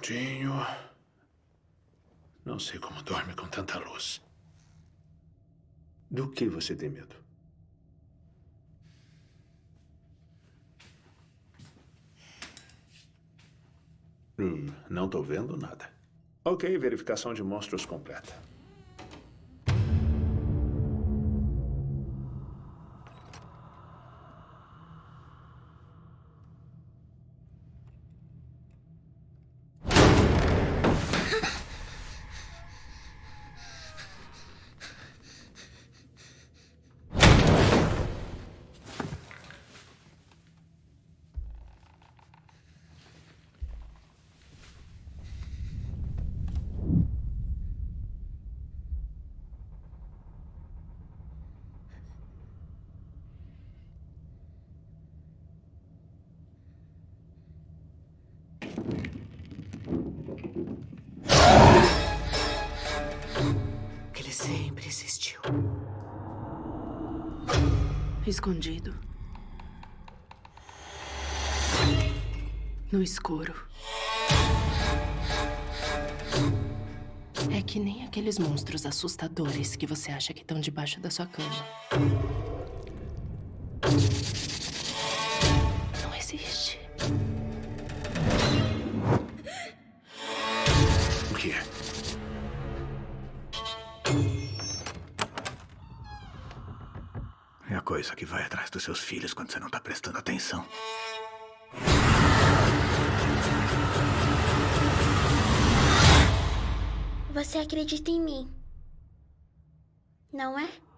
Tadinho. Não sei como dorme com tanta luz. Do que você tem medo? Não tô vendo nada. Ok, verificação de monstros completa. Ele sempre existiu. Escondido. No escuro. É que nem aqueles monstros assustadores que você acha que estão debaixo da sua cama. Não existe. O que é? É a coisa que vai atrás dos seus filhos quando você não tá prestando atenção. Você acredita em mim, não é?